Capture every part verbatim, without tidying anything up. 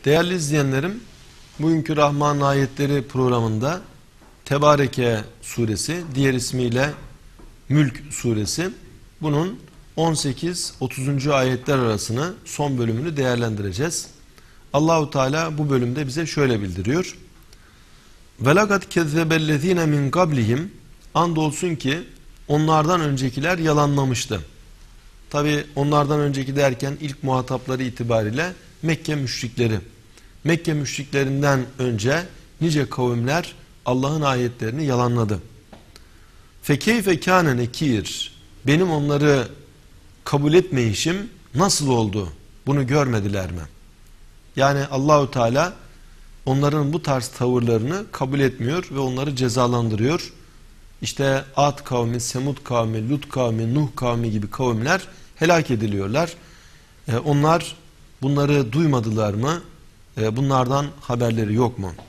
Değerli izleyenlerim, bugünkü Rahman Ayetleri programında Tebareke suresi, diğer ismiyle Mülk suresi, bunun on sekiz otuzuncu ayetler arasını, son bölümünü değerlendireceğiz. Allahu Teala bu bölümde bize şöyle bildiriyor. وَلَقَدْ كَذَّبَ الَّذ۪ينَ مِنْ قَبْلِهِمْ Andolsun ki onlardan öncekiler yalanlamıştı. Tabi onlardan önceki derken ilk muhatapları itibariyle Mekke müşrikleri. Mekke müşriklerinden önce nice kavimler Allah'ın ayetlerini yalanladı. فَكَيْفَ كَانَ نَكِيرٌ Benim onları kabul etmeyişim nasıl oldu? Bunu görmediler mi? Yani Allahu Teala onların bu tarz tavırlarını kabul etmiyor ve onları cezalandırıyor. İşte Ad kavmi, Semud kavmi, Lut kavmi, Nuh kavmi gibi kavimler helak ediliyorlar. Ee, onlar bunları duymadılar mı? Ee, bunlardan haberleri yok mu?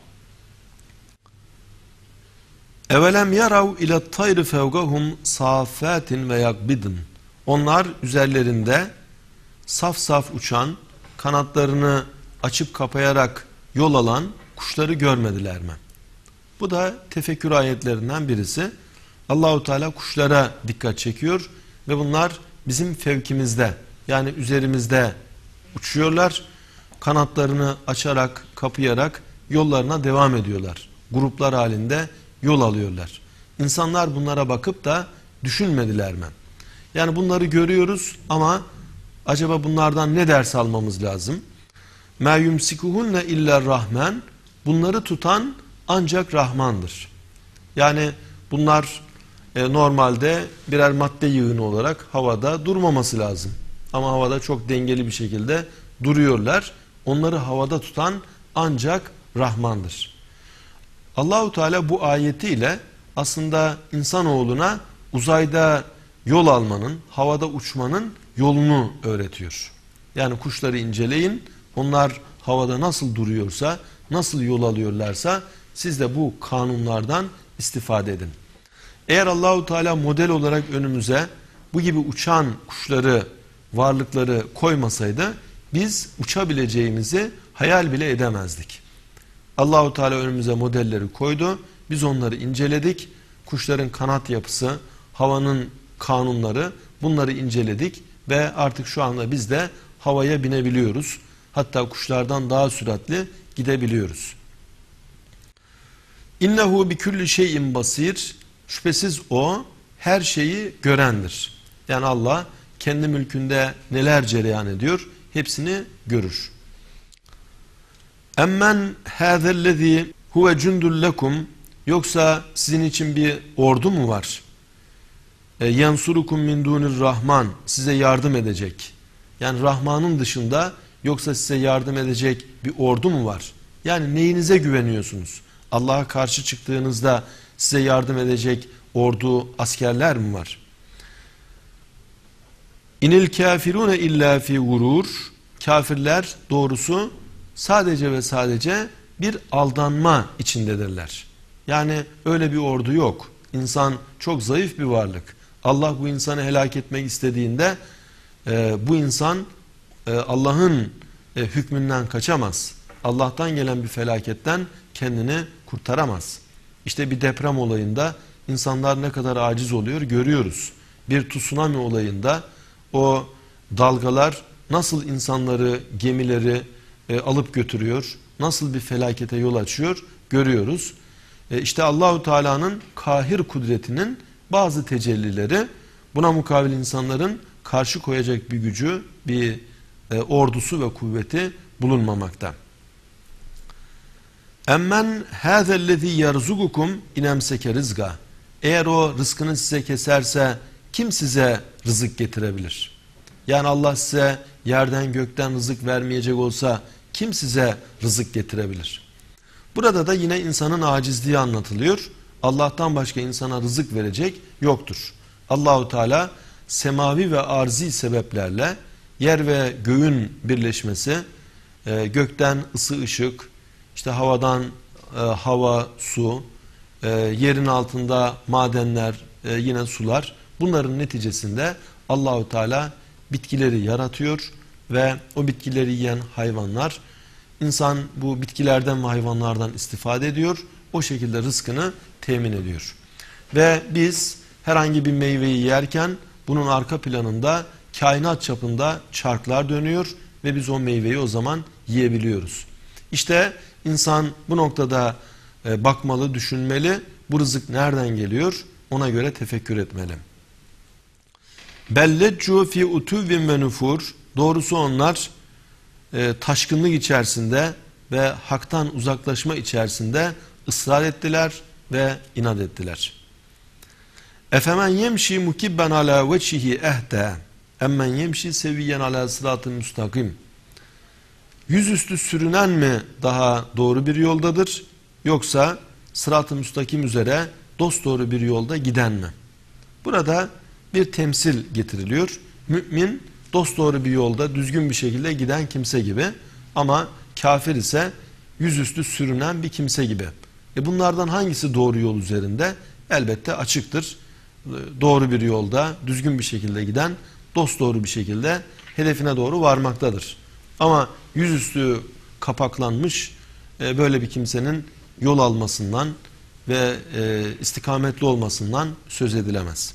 Evelem yarav ile tayri fevgahum safatin ve yakbidin. Onlar üzerlerinde saf saf uçan, kanatlarını açıp kapayarak yol alan kuşları görmediler mi? Bu da tefekkür ayetlerinden birisi. Allahu Teala kuşlara dikkat çekiyor ve bunlar bizim fevkimizde, yani üzerimizde uçuyorlar. Kanatlarını açarak, kapayarak yollarına devam ediyorlar. Gruplar halinde yol alıyorlar. İnsanlar bunlara bakıp da düşünmediler mi? Yani bunları görüyoruz ama acaba bunlardan ne ders almamız lazım? مَا يُمْسِكُهُنَّ اِلَّا Rahman. Bunları tutan ancak Rahman'dır. Yani bunlar e, normalde birer madde yığını olarak havada durmaması lazım. Ama havada çok dengeli bir şekilde duruyorlar. Onları havada tutan ancak Rahman'dır. Allahu Teala bu ayetiyle aslında insanoğluna uzayda yol almanın, havada uçmanın yolunu öğretiyor. Yani kuşları inceleyin, onlar havada nasıl duruyorsa, nasıl yol alıyorlarsa siz de bu kanunlardan istifade edin. Eğer Allahu Teala model olarak önümüze bu gibi uçan kuşları, varlıkları koymasaydı biz uçabileceğimizi hayal bile edemezdik. Allahu Teala önümüze modelleri koydu. Biz onları inceledik. Kuşların kanat yapısı, havanın kanunları, bunları inceledik ve artık şu anda biz de havaya binebiliyoruz. Hatta kuşlardan daha süratli gidebiliyoruz. İnnehu bi kulli şeyin basir. Şüphesiz o her şeyi görendir. Yani Allah kendi mülkünde neler cereyan ediyor, hepsini görür. Emmen hâzellezî huve cundul lekum. Yoksa sizin için bir ordu mu var? E, yensurukum min dunir rahman. Size yardım edecek. Yani Rahman'ın dışında yoksa size yardım edecek bir ordu mu var? Yani neyinize güveniyorsunuz? Allah'a karşı çıktığınızda size yardım edecek ordu, askerler mi var? İnil kafirune illa fi gurur. Kafirler doğrusu sadece ve sadece bir aldanma içindedirler. Yani öyle bir ordu yok. İnsan çok zayıf bir varlık. Allah bu insanı helak etmek istediğinde e, bu insan e, Allah'ın e, hükmünden kaçamaz. Allah'tan gelen bir felaketten kendini kurtaramaz. İşte bir deprem olayında insanlar ne kadar aciz oluyor görüyoruz. Bir tsunami olayında o dalgalar nasıl insanları, gemileri e, alıp götürüyor, nasıl bir felakete yol açıyor görüyoruz. E, işte Allahu Teala'nın kahir kudretinin bazı tecellileri, buna mukabil insanların karşı koyacak bir gücü, bir e, ordusu ve kuvveti bulunmamakta. Emmen hâzellezî yerzugukum inemseke rizga. Eğer o rızkını size keserse kim size rızık getirebilir? Yani Allah size yerden gökten rızık vermeyecek olsa kim size rızık getirebilir? Burada da yine insanın acizliği anlatılıyor. Allah'tan başka insana rızık verecek yoktur. Allahu Teala semavi ve arzi sebeplerle yer ve göğün birleşmesi, gökten ısı ışık, işte havadan hava, su, yerin altında madenler, yine sular, bunların neticesinde Allahu Teala bitkileri yaratıyor ve o bitkileri yiyen hayvanlar İnsan bu bitkilerden ve hayvanlardan istifade ediyor. O şekilde rızkını temin ediyor. Ve biz herhangi bir meyveyi yerken bunun arka planında kainat çapında çarklar dönüyor ve biz o meyveyi o zaman yiyebiliyoruz. İşte insan bu noktada bakmalı, düşünmeli. Bu rızık nereden geliyor? Ona göre tefekkür etmeli. Belleccu fi utuvvin ve nufur. Doğrusu onlar e, taşkınlık içerisinde ve haktan uzaklaşma içerisinde ısrar ettiler ve inat ettiler. Efemen yemşi mukibben ala veçhihi ehde emmen yemşi seviyen ala sıratın müstakim. Yüzüstü sürünen mi daha doğru bir yoldadır, yoksa sırat-ı müstakim üzere dosdoğru bir yolda giden mi? Burada bir temsil getiriliyor. Mümin dosdoğru bir yolda düzgün bir şekilde giden kimse gibi, ama kafir ise yüzüstü sürünen bir kimse gibi. E bunlardan hangisi doğru yol üzerinde? Elbette açıktır. Doğru bir yolda düzgün bir şekilde giden dosdoğru bir şekilde hedefine doğru varmaktadır. Ama yüzüstü kapaklanmış e, böyle bir kimsenin yol almasından ve e, istikametli olmasından söz edilemez.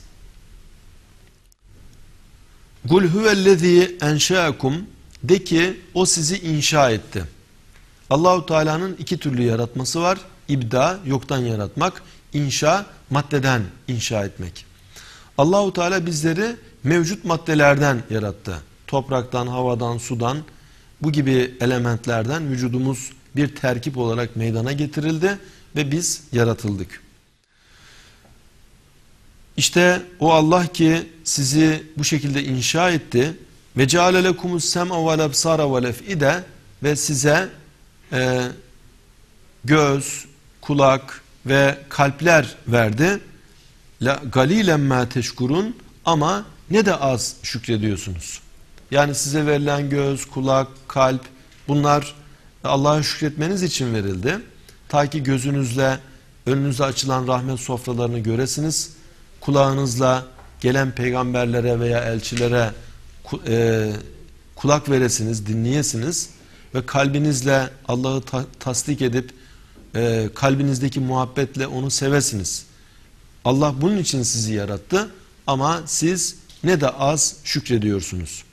Kul huvellezî enşâkum, de ki o sizi inşa etti. Allahu Teala'nın iki türlü yaratması var. İbda, yoktan yaratmak. İnşa, maddeden inşa etmek. Allahu Teala bizleri mevcut maddelerden yarattı. Topraktan, havadan, sudan, bu gibi elementlerden vücudumuz bir terkip olarak meydana getirildi ve biz yaratıldık. İşte o Allah ki sizi bu şekilde inşa etti ve ceale lekumus sem'a vel absara vel ef'ide, ve size e, göz, kulak ve kalpler verdi. La galilen ma teşkurun, ama ne de az şükrediyorsunuz. Yani size verilen göz, kulak, kalp, bunlar Allah'a şükretmeniz için verildi. Ta ki gözünüzle önünüze açılan rahmet sofralarını göresiniz. Kulağınızla gelen peygamberlere veya elçilere e, kulak veresiniz, dinleyesiniz. Ve kalbinizle Allah'ı ta tasdik edip e, kalbinizdeki muhabbetle onu sevesiniz. Allah bunun için sizi yarattı, ama siz ne de az şükrediyorsunuz.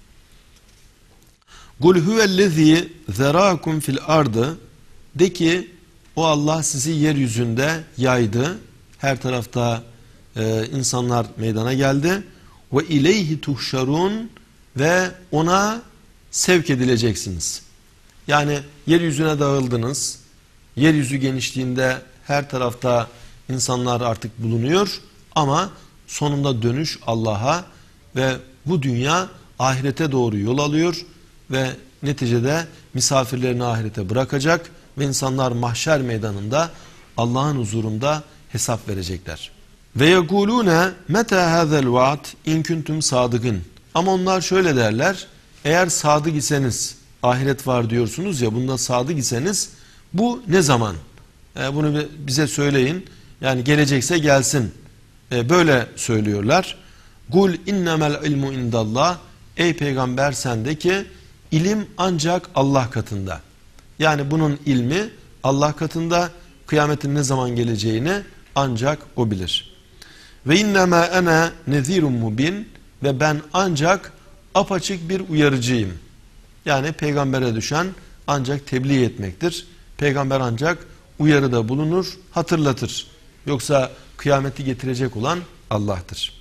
Kul huvellezî zerâkum fil ardı, de ki o Allah sizi yeryüzünde yaydı. Her tarafta e, insanlar meydana geldi. Ve ileyhi tuhşarun, ve ona sevk edileceksiniz. Yani yeryüzüne dağıldınız. Yeryüzü genişliğinde her tarafta insanlar artık bulunuyor, ama sonunda dönüş Allah'a ve bu dünya ahirete doğru yol alıyor ve neticede misafirlerini ahirete bırakacak ve insanlar mahşer meydanında Allah'ın huzurunda hesap verecekler. Ve yekulune meta hazel vaad in kuntum sadıkın. Ama onlar şöyle derler: eğer sadık iseniz, ahiret var diyorsunuz ya, bunda sadık iseniz bu ne zaman? E, bunu bize söyleyin. Yani gelecekse gelsin. E, böyle söylüyorlar. Kul innemel ilmu indallah. Ey peygamber, sen de ki ilim ancak Allah katında. Yani bunun ilmi Allah katında, kıyametin ne zaman geleceğini ancak o bilir. Ve innema ene nezirun mubin, ve ben ancak apaçık bir uyarıcıyım. Yani peygambere düşen ancak tebliğ etmektir. Peygamber ancak uyarıda bulunur, hatırlatır. Yoksa kıyameti getirecek olan Allah'tır.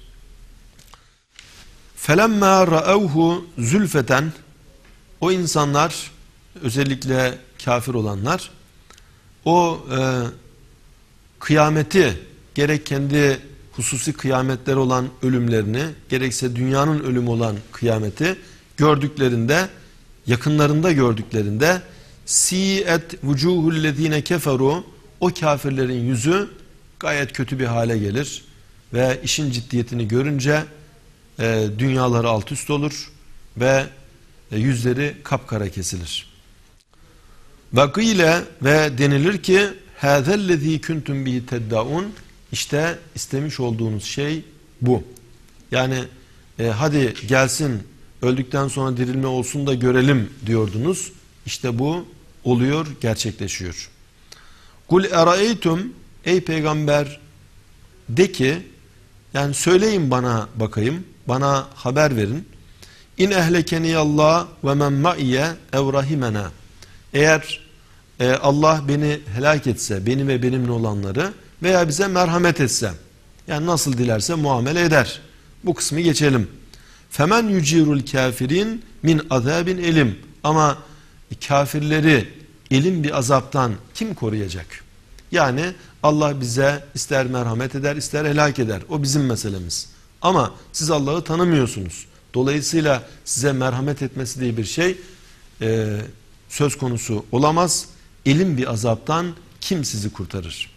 فَلَمَّا رَأَوْهُ زُلْفَةً, o insanlar, özellikle kafir olanlar, o e, kıyameti, gerek kendi hususi kıyametler olan ölümlerini, gerekse dünyanın ölümü olan kıyameti gördüklerinde, yakınlarında gördüklerinde, si'et vucuhullezine keferu, o kafirlerin yüzü gayet kötü bir hale gelir ve işin ciddiyetini görünce e, dünyaları alt üst olur ve e, yüzleri kapkara kesilir. Vakile, ve denilir ki hâzellezî kuntum bihi teddaun, işte istemiş olduğunuz şey bu. Yani e, hadi gelsin, öldükten sonra dirilme olsun da görelim diyordunuz. İşte bu oluyor, gerçekleşiyor. Kul eraeytum, ey peygamber de ki, yani söyleyin bana bakayım, bana haber verin. İn ehlekeniyallah ve men ma'iye ev rahimena. Eğer e, Allah beni helak etse, beni ve benimle olanları veya bize merhamet etse, yani nasıl dilerse muamele eder. Bu kısmı geçelim. Femen yucirul kafirin min azabin elim. Ama kafirleri elim bir azaptan kim koruyacak? Yani Allah bize ister merhamet eder, ister helak eder. O bizim meselemiz. Ama siz Allah'ı tanımıyorsunuz. Dolayısıyla size merhamet etmesi diye bir şey e, söz konusu olamaz. Elim bir azaptan kim sizi kurtarır?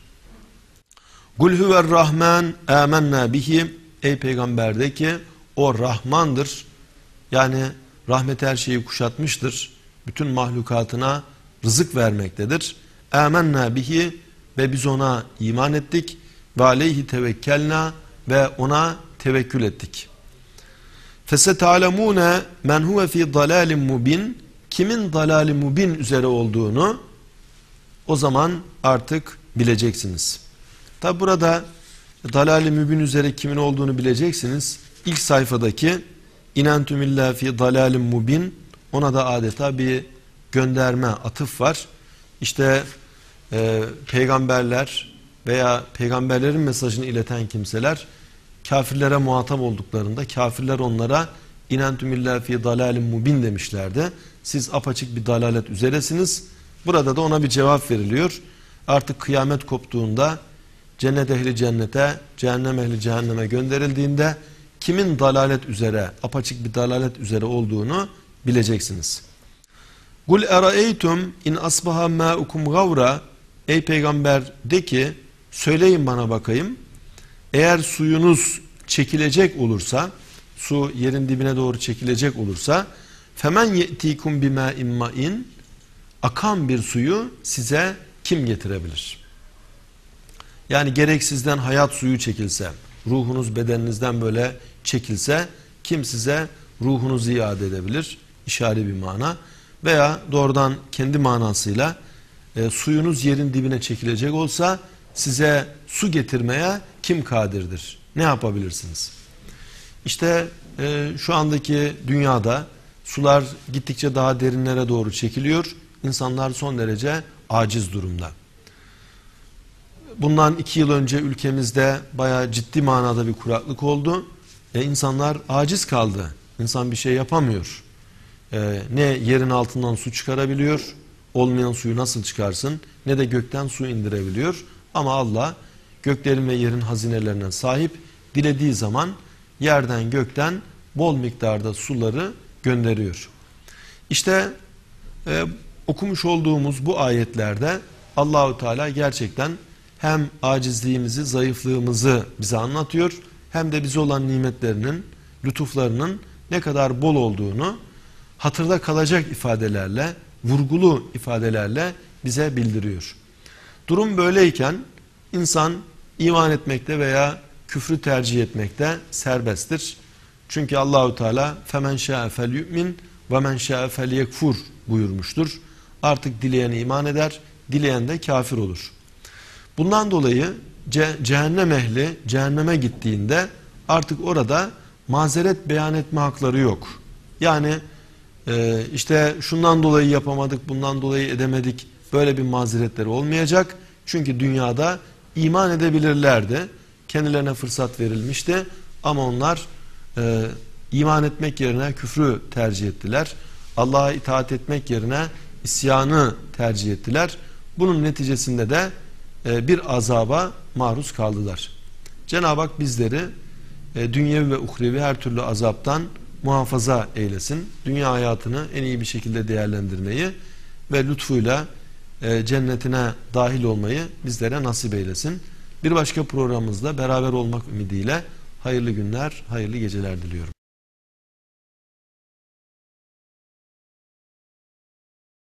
Kul huver rahman amennâ bihi. Ey peygamber de ki o Rahmandır. Yani rahmet her şeyi kuşatmıştır. Bütün mahlukatına rızık vermektedir. Amennâ bihi ve biz ona iman ettik. Ve aleyhi tevekkelna ve ona tevekkül ettik. Fesetâlemûne men huve fî dalâlim mubin. Kimin dalâli mubin üzere olduğunu o zaman artık bileceksiniz. Tabi burada dalâli mübin üzere kimin olduğunu bileceksiniz. İlk sayfadaki inentumillâ fî dalâlim mubin, ona da adeta bir gönderme, atıf var. İşte e, peygamberler veya peygamberlerin mesajını ileten kimseler kafirlere muhatap olduklarında kafirler onlara inentumillâ fî dalâlim mubin demişlerdi. Siz apaçık bir dalalet üzeresiniz. Burada da ona bir cevap veriliyor. Artık kıyamet koptuğunda cennet ehli cennete, cehennem ehli cehenneme gönderildiğinde kimin dalalet üzere, apaçık bir dalalet üzere olduğunu bileceksiniz. Kul eraeytum in asbaha ma'ukum gavra. Ey peygamber de ki söyleyin bana bakayım. Eğer suyunuz çekilecek olursa, su yerin dibine doğru çekilecek olursa femen ye'tikum bima'in ma'in, akan bir suyu size kim getirebilir? Yani gerek sizden hayat suyu çekilse, ruhunuz bedeninizden böyle çekilse kim size ruhunuzu iade edebilir? İşari bir mana. Veya doğrudan kendi manasıyla e, suyunuz yerin dibine çekilecek olsa size su getirmeye kim kadirdir? Ne yapabilirsiniz? İşte e, şu andaki dünyada sular gittikçe daha derinlere doğru çekiliyor. İnsanlar son derece aciz durumda. Bundan iki yıl önce ülkemizde bayağı ciddi manada bir kuraklık oldu. E, insanlar aciz kaldı. İnsan bir şey yapamıyor. E, ne yerin altından su çıkarabiliyor, olmayan suyu nasıl çıkarsın, ne de gökten su indirebiliyor. Ama Allah göklerin ve yerin hazinelerine sahip, dilediği zaman yerden gökten bol miktarda suları gönderiyor. İşte e, okumuş olduğumuz bu ayetlerde Allahu Teala gerçekten hem acizliğimizi, zayıflığımızı bize anlatıyor, hem de bize olan nimetlerinin, lütuflarının ne kadar bol olduğunu hatırda kalacak ifadelerle, vurgulu ifadelerle bize bildiriyor. Durum böyleyken insan iman etmekte veya küfrü tercih etmekte serbesttir. Çünkü Allahu Teala femen şa'e felyu'min ve men şa'e felyekfur buyurmuştur. Artık dileyen iman eder, dileyen de kafir olur. Bundan dolayı ce cehennem ehli cehenneme gittiğinde artık orada mazeret beyan etme hakları yok. Yani e, işte şundan dolayı yapamadık, bundan dolayı edemedik, böyle bir mazeretleri olmayacak. Çünkü dünyada iman edebilirlerdi. Kendilerine fırsat verilmişti ama onlar e, iman etmek yerine küfrü tercih ettiler. Allah'a itaat etmek yerine isyanı tercih ettiler. Bunun neticesinde de e, bir azaba maruz kaldılar. Cenab-ı Hak bizleri e, dünyevi ve uhrevi her türlü azaptan muhafaza eylesin. Dünya hayatını en iyi bir şekilde değerlendirmeyi ve lütfuyla e, cennetine dahil olmayı bizlere nasip eylesin. Bir başka programımızda beraber olmak ümidiyle hayırlı günler, hayırlı geceler diliyorum.